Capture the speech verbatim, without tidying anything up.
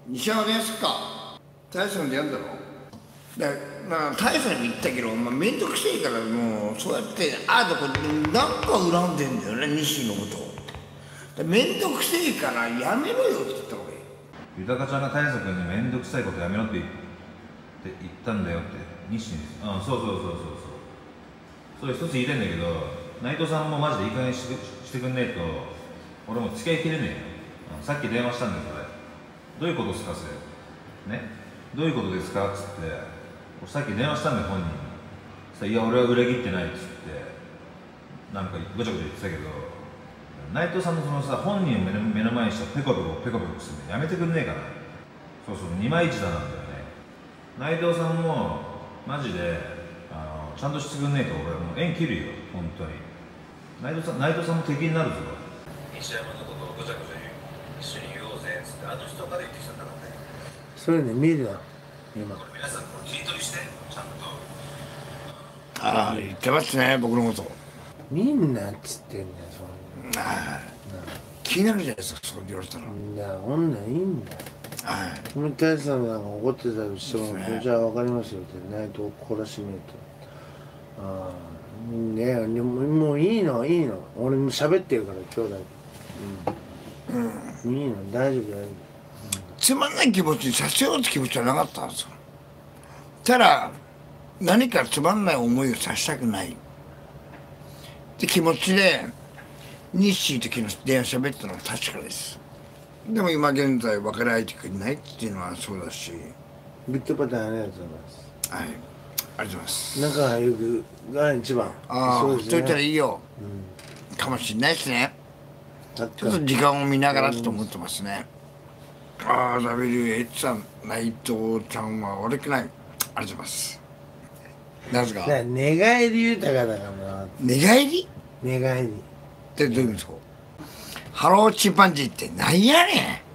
西山でやすか大佐でやんだろ。だから大佐に言ったけど、まあ、めんどくせえからもうそうやってああとこなんか恨んでんだよね西のことを。めんどくせえからやめろよって言った方がいい。 豊ちゃんが大佐君にめんどくさいことやめろって言ったんだよって西に。うん、そうそうそうそうそう。それ一つ言いたいんだけど、内藤さんもマジでいい加減にしてしてくんねえと俺も付き合いきれねえよ。うん、さっき電話したんだよそれ。どういうことですかそれね、どういうことですかっつって俺さっき電話したんだよ本人に。さいや俺は裏切ってないっつってなんかごちゃごちゃ言ってたけど、内藤さんのそのさ本人を目の目の前にしたペコペコペコペコするのやめてくんねえかな。そうそう二枚一打なんだよね。内藤さんもマジであのちゃんとしてくんねえと俺はもう縁切るよ本当に。内藤さん内藤さんも敵になるぞ。西山のことをごちゃごちゃ言う一緒に言おうぜっつってあの人から言ってきたんだからね。 そういうの見るな今。 これ皆さん切り取りしてちゃんと。 ああ言ってますね僕のこと。 みんなっつってんだよそんな。 ああ気になるじゃないですかそう言われたら。 いや女いいんだよ。 はい。 もう大佐なんか怒ってたりしても、ね、じゃあ分かりますよって内藤懲らしめると。ああねえもういいのいいの俺も喋ってるから兄弟。うん、うん、いいの大丈夫大丈夫、うん、 つまんない気持ちにさせようって気持ちはなかったんですよ。ただ何かつまんない思いをさせたくないって気持ちで日誌と昨日電話喋ったのは確かです。でも今現在別れ相手くれないっていうのはそうだし。 ビットパターンありがとうございます。 はい、ありがとうございます。 仲良くが一番。 ああ、ほっといたらいいよ、うん、かもしれないですね。ちょっと時間を見ながらと思ってますね。ああ、ダブリューエイチ さん、内藤ちゃんは悪くない。ありがとうございます。なんですか。 寝返り豊かだからな。 寝返り？ 寝返り。 ってどういう意味ですか。ハローチンパンジーってなんやねん。